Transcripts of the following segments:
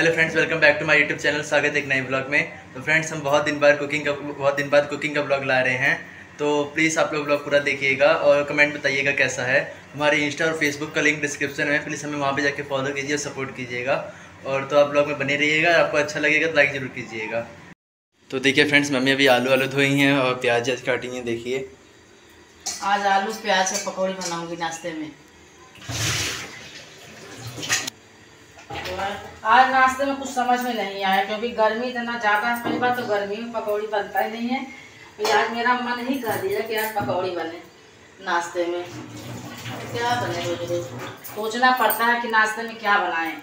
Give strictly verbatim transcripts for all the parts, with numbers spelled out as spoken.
Hello friends, welcome back to my YouTube channel. स्वागत है एक नए ब्लॉग में। तो फ्रेंड्स, हम बहुत दिन बाद कुकिंग का बहुत दिन बाद कुकिंग का ब्लॉग ला रहे हैं। तो प्लीज़ आप लोग ब्लॉग पूरा देखिएगा और कमेंट बताइएगा कैसा है। हमारे इंस्टा और फेसबुक का लिंक डिस्क्रिप्शन में, प्लीज़ हमें वहाँ पे जाके फॉलो कीजिए और सपोर्ट कीजिएगा। और तो आप ब्लॉग में बने रहिएगा। आपको अच्छा लगेगा तो लाइक ज़रूर कीजिएगा। तो देखिए फ्रेंड्स, मम्मी अभी आलू आलू धोई हैं और प्याज व्याज काटी हैं। देखिए आज आलू प्याज की पकौड़ी बनाऊंगी नाश्ते में। आज नाश्ते में कुछ समझ में नहीं आया क्योंकि गर्मी इतना ज़्यादा है। पहली बात तो गर्मी में पकौड़ी बनता ही नहीं है। तो आज मेरा मन ही कर दिया कि आज पकौड़ी बने नाश्ते में। क्या बने रोज रोज सोचना पड़ता है कि नाश्ते में क्या बनाएं।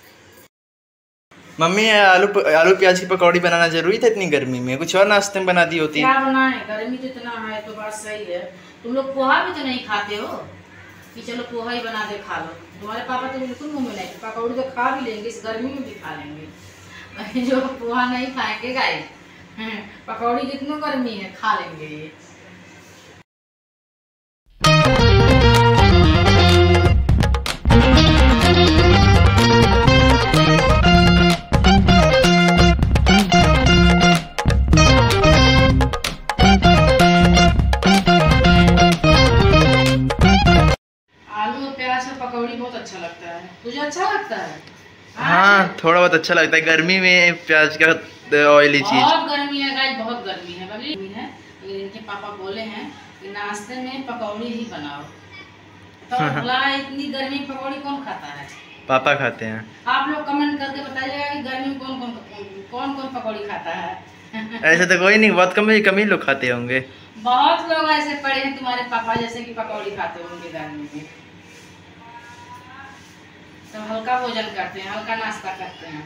मम्मी, आलू आलू प्याज की पकौड़ी बनाना जरूरी था इतनी गर्मी में? कुछ और नाश्ते में बना दी होती। क्या बनाएं, गर्मी तो इतना है। तो बात सही है। तुम लोग पोहा भी तो नहीं खाते हो कि चलो पोहा ही बना दे खा लो। तुम्हारे पापा तो बिल्कुल मुंह में नहीं, पकौड़ी तो खा भी लेंगे, इस गर्मी में भी खा लेंगे। जो पोहा नहीं खाएंगे गाइस, पकौड़ी कितनी गर्मी है खा लेंगे ये। पकौड़ी बहुत अच्छा लगता है। तुझे अच्छा लगता है? हाँ, थोड़ा बहुत अच्छा लगता है। गर्मी में प्याज का ऑयली चीज बहुत गर्मी है गाइस, बहुत गर्मी है गर्मी है। लेकिन इनके पापा बोले हैं कि नाश्ते में पकौड़ी ही बनाओ। तो भला इतनी गर्मी में पकौड़ी कौन खाता है? पापा खाते हैं। आप लोग कमेंट करके बताइएगा कि गर्मी में कौन कौन कौन कौन पकौड़ी खाता है। ऐसे तो कोई नहीं, बहुत कम ही कम ही लोग खाते होंगे। बहुत लोग ऐसे पड़े हैं तुम्हारे पापा जैसे कि पकौड़ी खाते होंगे गर्मी में। तो हल्का भोजन करते हैं, हल्का नाश्ता करते हैं।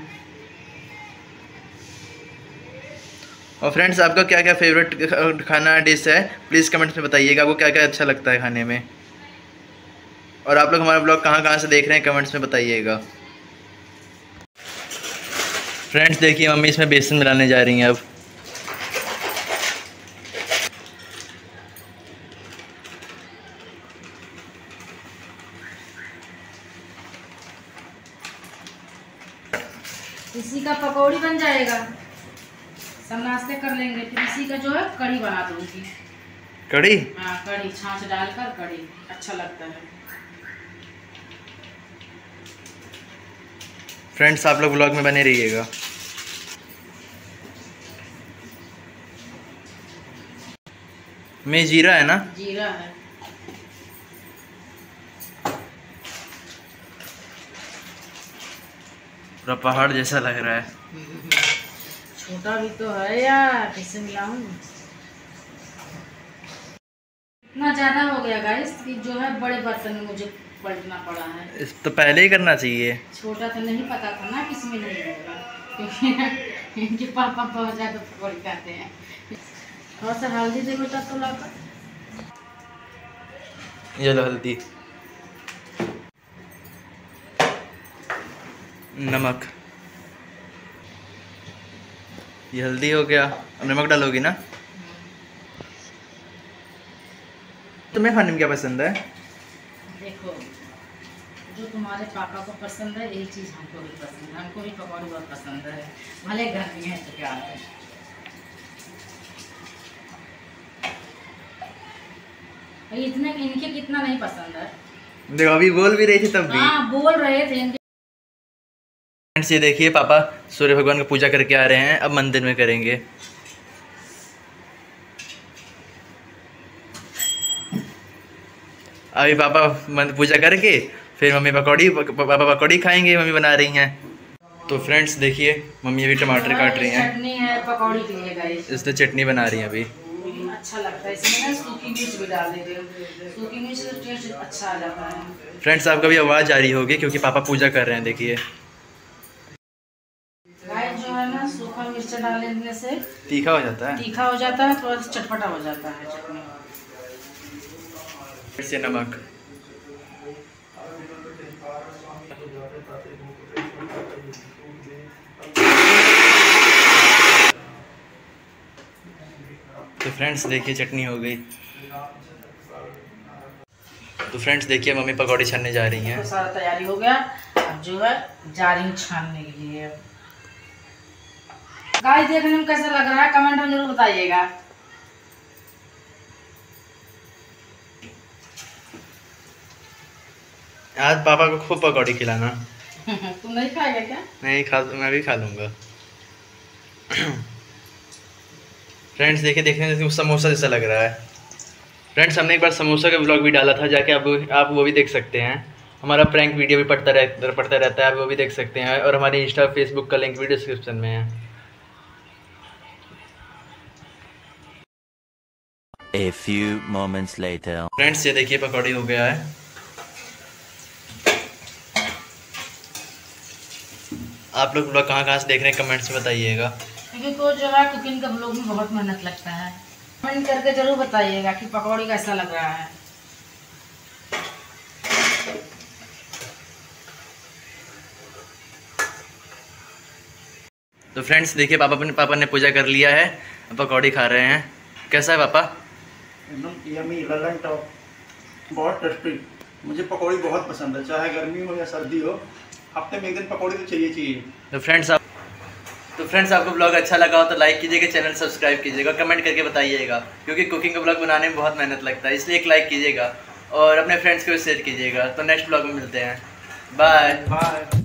और फ्रेंड्स, आपका क्या क्या फेवरेट खाना डिश है प्लीज़ कमेंट्स में बताइएगा। आपको क्या क्या अच्छा लगता है खाने में। और आप लोग हमारा ब्लॉग कहाँ कहाँ से देख रहे हैं कमेंट्स में बताइएगा। फ्रेंड्स देखिए, मम्मी इसमें बेसन मिलाने जा रही हैं अब। इसी का पकौड़ी बन जाएगा, सब नाश्ते कर लेंगे। फिर इसी का जो है कढ़ी बना दूंगी। कढ़ी? हाँ, कढ़ी छाछ डालकर कढ़ी अच्छा लगता है। फ्रेंड्स, आप लोग ब्लॉग में बने रहिएगा। में जीरा है ना? जीरा है। पूरा पहाड़ जैसा लग रहा है। छोटा भी तो है यार, कैसे मिलाऊं। इतना ज्यादा हो गया गाइस कि जो है बड़े बर्तन में मुझे पलटना पड़ा है। इस तो पहले ही करना चाहिए। छोटा तो नहीं पता था ना किसमें नहीं होगा, क्योंकि इनके पापा बहुत ज्यादा पकौड़ी खाते हैं। थोड़ा सा हल्दी दे बेटा तो लाकर। ये लो हल्दी, नमक। ये हल्दी हो गया। अब नमक डालोगी ना? तुम्हें खाने में क्या पसंद है? देखो, जो तुम्हारे पापा को पसंद है यही चीज़ हमको भी पसंद है। हमको भी पकौड़ी बहुत पसंद है, भले गर्मी है तो क्या है। इतने इनके कितना नहीं पसंद है। देखो, अभी बोल भी रही थी तब भी। हाँ, बोल रहे थे इनके। फ्रेंड्स, ये देखिए पापा सूर्य भगवान की पूजा करके आ रहे हैं। अब मंदिर में करेंगे। अभी पापा पूजा करके फिर मम्मी पकौड़ी पापा पकौड़ी खाएंगे। मम्मी बना रही हैं। तो फ्रेंड्स देखिए, मम्मी अभी टमाटर काट रही हैं। चटनी है पकौड़ी के लिए गाइस। इसने चटनी बना रही हैं अभी। अच्छा लगता है इसमें ना, सूखी मिर्च भी डाल देते हो। सूखी मिर्च से टेस्ट अच्छा आ जाता है। फ्रेंड्स, आपका भी आवाज़ आ रही होगी क्योंकि पापा पूजा कर रहे हैं। देखिए गाइस, जो है ना सूखा मिर्च डालने से तीखा हो जाता है। तीखा हो जाता है, थोड़ा सा चटपटा हो जाता है चटनी। फिर से नमक। तो फ्रेंड्स देखिए, चटनी हो गई। तो फ्रेंड्स देखिए, मम्मी पकौड़ी छानने जा रही हैं। तो सारा तैयारी हो गया। अब जो है जा रही हूँ छानने के लिए। गाइस देखने में कैसा लग रहा है कमेंट में जरूर बताइएगा। आज पापा को खूब पकौड़ी खिलाना। तुम नहीं खाएगा क्या? नहीं खा, मैं भी खा लूँगा। फ्रेंड्स देखिए, देखने में समोसा जैसा लग रहा है। फ्रेंड्स हमने एक बार समोसा का ब्लॉग भी डाला था, जाके आप आप वो भी देख सकते हैं। हमारा प्रैंक वीडियो भी पड़ता रहता पड़ता रहता है, आप वो भी देख सकते हैं। और हमारे इंस्टा फेसबुक का लिंक भी डिस्क्रिप्शन में है। A few moments later. Friends ये देखिए पकौड़ी हो गया है। आप लोग ब्लॉग कहाँ कहाँ से देख रहे हैं कमेंट्स में बताइएगा, क्योंकि को जो है कुकिंग का ब्लॉग में बहुत मेहनत लगता है। कमेंट करके जरूर बताइएगा कि पकौड़ी कैसा लग रहा है। तो फ्रेंड्स देखिए पापा ने पापा ने पूजा कर लिया है, पकौड़ी खा रहे हैं। कैसा है पापा? एकदम यम्मी ललन टॉप, बहुत टेस्टी। मुझे पकौड़ी बहुत पसंद है, चाहे गर्मी हो या सर्दी हो, हफ्ते में एक दिन पकौड़ी तो चाहिए चाहिए। तो फ्रेंड्स आप तो फ्रेंड्स आपको ब्लॉग अच्छा लगा हो तो लाइक कीजिएगा, चैनल सब्सक्राइब कीजिएगा, कमेंट करके बताइएगा, क्योंकि कुकिंग का ब्लॉग बनाने में बहुत मेहनत लगता है, इसलिए एक लाइक कीजिएगा और अपने फ्रेंड्स को भी शेयर कीजिएगा। तो नेक्स्ट ब्लॉग में मिलते हैं, बाय बाय।